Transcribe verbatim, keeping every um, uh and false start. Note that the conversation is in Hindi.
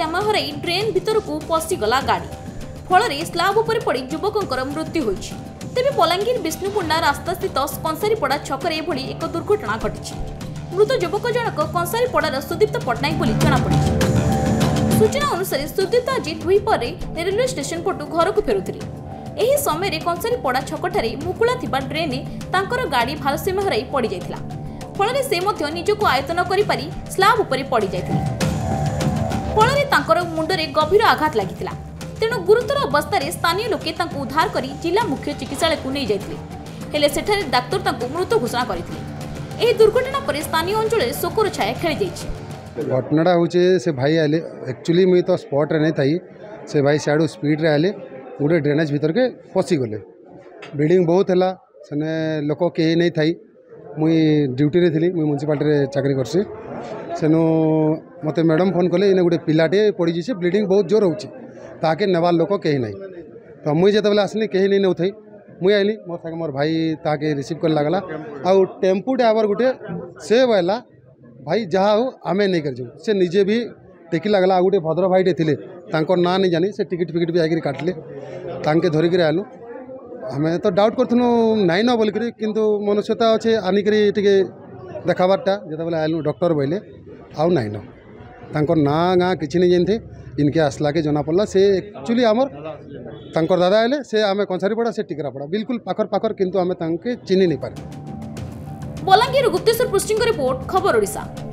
ଭାରसाम्य हर ड्रेन भितर को पशिगला गाड़ी फल स्लाब उपर पड़ युवकर मृत्यु होइछि। तेबे बलांगीर विष्णुकुंडा रास्ता स्थित कंसारीपड़ा छकरे एभली एक दुर्घटना घटी। मृत युवक जनक कंसारीपड़ार सुदीप्त पट्टनायक बोली जଣାपड़ी। सूचना अनुसार सुदीप्त आज दुई पर रेलवे स्टेशन पटु घर को फेरुथिले। एही समय कंसारीपड़ा छकठारे मुकुला थिबा ड्रेन तांकर गाड़ी भारसाम्य हराई पड़ जाइथिला। फल से मध्य निजको आयत्त न करि पारि स्लाब उपरे पड़ जाइथिले। फल तांकर मुंडरे गभीर आघात लागिथिला। तेणु गुरुतर अवस्था स्थानीय लोके तांको उद्धार करी जिला मुख्य चिकित्सालय को नहीं जाइथिले। हेले सेठारे डाक्टर तांको मृत घोषणा करथिले। एही दुर्घटना पर स्थानीय अंचल शोकर छाया खेली जाइछि। घटनाटा होचे से भाई आले एक्चुअली मुई तो स्पॉट रे नहीं थाई। से भाई साडू स्पीड रे आले गोटे ड्रेनेज भीतर के पसी गले। ब्लीडिंग बहुत हैला सने लोक के नहीं थाई। मुई ड्यूटी रे थिली। मुई म्युनिसिपालिटी रे चाकरी करसी। सेनु मते मैडम फोन कले इने गोटे पिलाटे पड़ी जिसे ब्लीडिंग बहुत जोर होची ताके नेवार लोक कहीं नहीं। तो मुई जत बेले आसली कहीं नहीं नौथई। मुई आइली मोर संगे मोर भाई ताके रिसीव कर लागला। आउ टेम्पू ड्राइवर गोटे से बोला भाई जहाँ हो आमे नहीं कर जाऊ। से निजे भी टेकी लागला। गोटे भद्र भाईटे थिले तांकर ना नहीं जानी। से टिकट फिकट भी आकर काटले तांके धरिक आलु। हमें तो डाउट करूँ नाई न बोलिक किंतु मनुष्यता अच्छे आनिक देखाबारटा जो आलु डॉक्टर बोले आउ नाई न तांकर ना गाँ किसी नहीं जानते। इनके आसला के जना पड़ा से एक्चुअली आमर तांकर दादा आले से आमे कंसारीपड़ा से टिकरापड़ा बिल्कुल पाखर पाखर किंतु आमे तांके चिन्ही नहीं पारे। बलांगीर गुप्तेश्वर पृष्ठ रिपोर्ट खबर ओडिशा।